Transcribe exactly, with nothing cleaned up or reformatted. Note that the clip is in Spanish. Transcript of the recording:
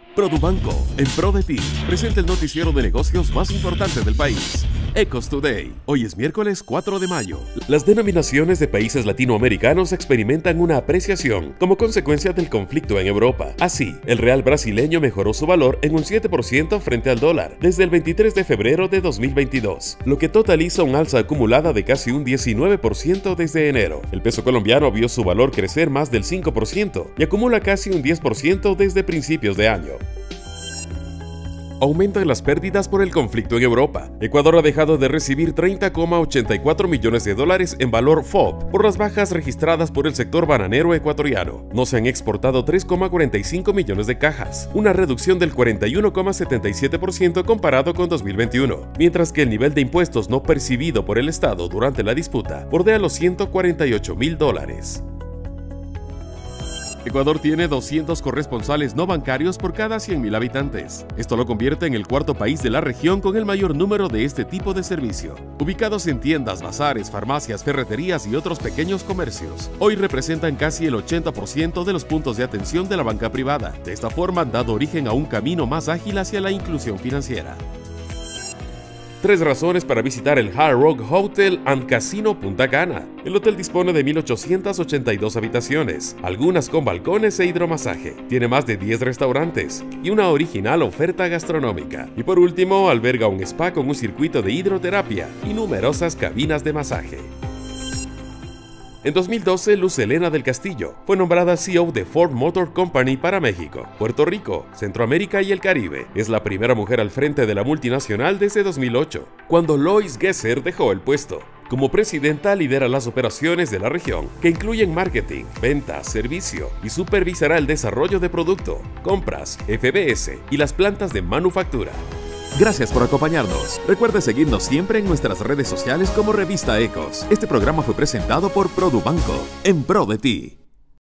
Produbanco, en pro de ti, presenta el noticiero de negocios más importante del país. Ecos Today. Hoy es miércoles cuatro de mayo. Las denominaciones de países latinoamericanos experimentan una apreciación como consecuencia del conflicto en Europa. Así, el real brasileño mejoró su valor en un siete por ciento frente al dólar desde el veintitrés de febrero de dos mil veintidós, lo que totaliza un alza acumulada de casi un diecinueve por ciento desde enero. El peso colombiano vio su valor crecer más del cinco por ciento y acumula casi un diez por ciento desde principios de año. Aumentan las pérdidas por el conflicto en Europa. Ecuador ha dejado de recibir treinta coma ochenta y cuatro millones de dólares en valor F O B por las bajas registradas por el sector bananero ecuatoriano. No se han exportado tres coma cuarenta y cinco millones de cajas, una reducción del cuarenta y uno coma setenta y siete por ciento comparado con dos mil veintiuno, mientras que el nivel de impuestos no percibido por el Estado durante la disputa bordea los ciento cuarenta y ocho mil dólares. Ecuador tiene doscientos corresponsales no bancarios por cada cien mil habitantes. Esto lo convierte en el cuarto país de la región con el mayor número de este tipo de servicio. Ubicados en tiendas, bazares, farmacias, ferreterías y otros pequeños comercios, hoy representan casi el ochenta por ciento de los puntos de atención de la banca privada. De esta forma han dado origen a un camino más ágil hacia la inclusión financiera. Tres razones para visitar el Hard Rock Hotel and Casino Punta Cana. El hotel dispone de mil ochocientas ochenta y dos habitaciones, algunas con balcones e hidromasaje. Tiene más de diez restaurantes y una original oferta gastronómica. Y por último, alberga un spa con un circuito de hidroterapia y numerosas cabinas de masaje. En dos mil doce, Luz Helena del Castillo fue nombrada C E O de Ford Motor Company para México, Puerto Rico, Centroamérica y el Caribe. Es la primera mujer al frente de la multinacional desde dos mil ocho, cuando Lois Gesser dejó el puesto. Como presidenta, lidera las operaciones de la región, que incluyen marketing, ventas, servicio y supervisará el desarrollo de producto, compras, F B S y las plantas de manufactura. Gracias por acompañarnos. Recuerde seguirnos siempre en nuestras redes sociales como Revista Ecos. Este programa fue presentado por Produbanco, en pro de ti.